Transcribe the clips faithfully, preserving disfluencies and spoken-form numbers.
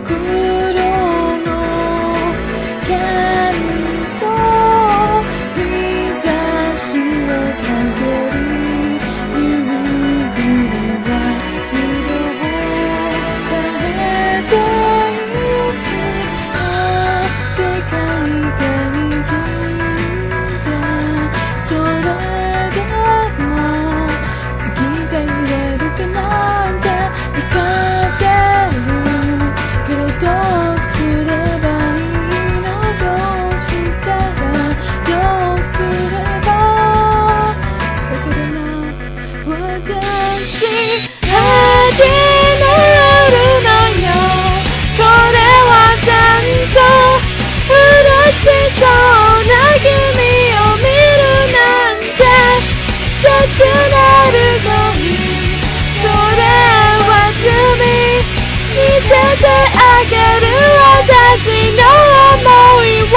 黒の喧騒日差しをかける夕暮れは色を変えてゆく世界がにじんだそれでも過ぎていれるかなんて分かってるけどどうすればいいのどうしたらどうすればだからな私始めるのよこれは戦争嬉しそうな君を見るなんて切なる恋それは罪見せてあげる私の想いを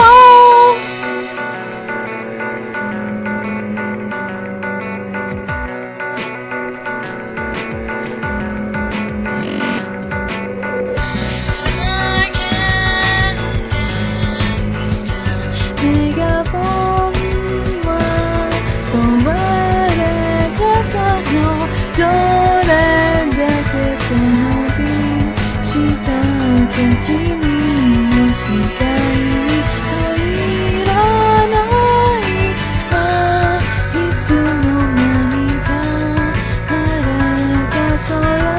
メガホンは壊れたかのどれだけ背伸びしたって君の視界に入らないわいつの間にか晴れた空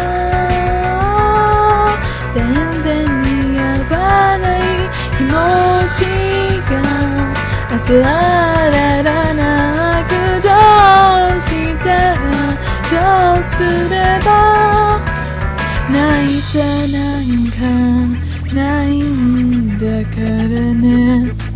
全然似合わない気持ちが焦ららなくどうしたらどうすれば泣いてなんかないんだからね